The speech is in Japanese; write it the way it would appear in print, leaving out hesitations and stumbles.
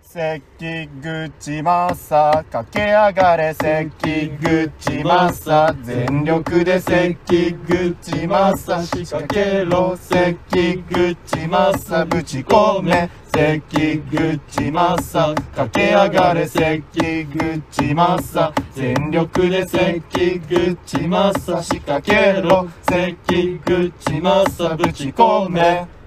関口正駆け上がれ関口正全力で関口正仕掛けろ関口正ぶち込め関口正駆け上がれ関口正全力で関口正仕掛けろ関口正ぶち込め